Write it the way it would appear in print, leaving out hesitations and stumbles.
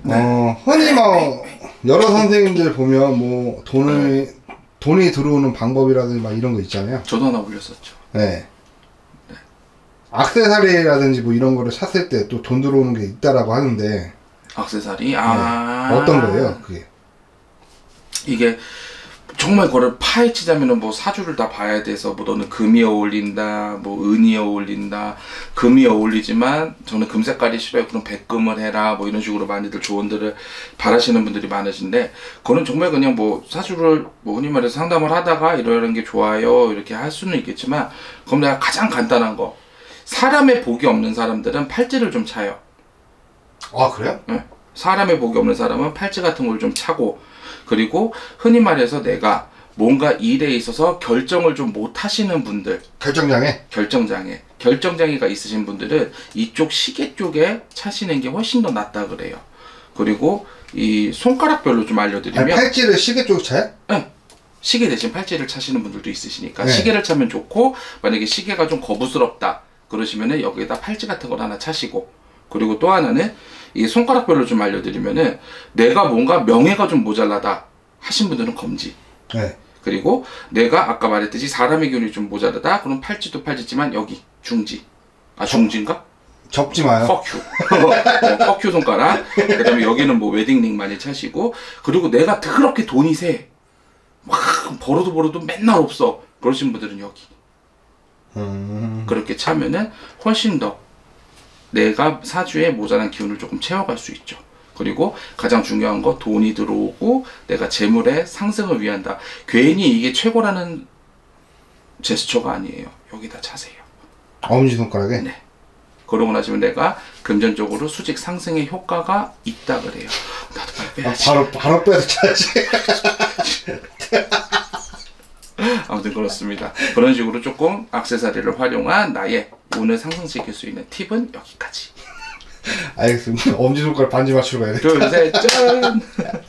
흔히 막 여러 선생님들 보면 뭐 돈이 들어오는 방법이라든지 막 이런 거 있잖아요. 저도 하나 올렸었죠. 네. 액세서리라든지 뭐 이런 거를 샀을 때 또 돈 들어오는 게 있다라고 하는데. 액세서리? 네. 어떤 거예요, 그게? 이게 정말 그거를 파헤치자면은 뭐 사주를 다 봐야 돼서 뭐 너는 금이 어울린다, 뭐 은이 어울린다, 금이 어울리지만 저는 금 색깔이 싫어요. 그럼 백금을 해라, 뭐 이런 식으로 많이들 조언들을 바라시는 분들이 많으신데, 그거는 정말 그냥 뭐 사주를 뭐 흔히 말해서 상담을 하다가 이러는 게 좋아요 이렇게 할 수는 있겠지만, 그럼 내가 가장 간단한 거, 사람의 복이 없는 사람들은 팔찌를 좀 차요. 아, 그래요? 네. 사람의 복이 없는 사람은 팔찌 같은 걸 좀 차고, 그리고 흔히 말해서 내가 뭔가 일에 있어서 결정을 좀 못 하시는 분들, 결정장애가 있으신 분들은 이쪽 시계 쪽에 차시는 게 훨씬 더 낫다 그래요. 그리고 이 손가락별로 좀 알려드리면, 아니, 팔찌를 시계 쪽에 차요? 네. 시계 대신 팔찌를 차시는 분들도 있으시니까 네. 시계를 차면 좋고, 만약에 시계가 좀 거부스럽다 그러시면은 여기에다 팔찌 같은 걸 하나 차시고, 그리고 또 하나는 이 손가락별로 좀 알려드리면은, 내가 뭔가 명예가 좀 모자라다 하신 분들은 검지. 네. 그리고 내가 아까 말했듯이 사람의 기운이 좀 모자라다, 그럼 팔찌도 팔찌지만 여기 중지. 아, 중지인가? 접지 마요. fuck you 손가락. 그 다음에 여기는 뭐 웨딩링 많이 차시고, 그리고 내가 그렇게 돈이 새, 막 벌어도 맨날 없어 그러신 분들은 여기 그렇게 차면은 훨씬 더 내가 사주에 모자란 기운을 조금 채워갈 수 있죠. 그리고 가장 중요한 거, 돈이 들어오고 내가 재물의 상승을 위한다. 괜히 이게 최고라는 제스처가 아니에요. 여기다 차세요. 엄지손가락에? 네. 그러고 나시면 내가 금전적으로 수직 상승의 효과가 있다 그래요. 나도 빨리 빼야지. 바로 빼서 차야지. 아무튼 그렇습니다. 그런 식으로 조금 액세서리를 활용한 나의 운을 상승시킬 수 있는 팁은 여기까지. 알겠습니다. 엄지손가락 반지 맞추러 가야 돼. 둘, 셋, 짠!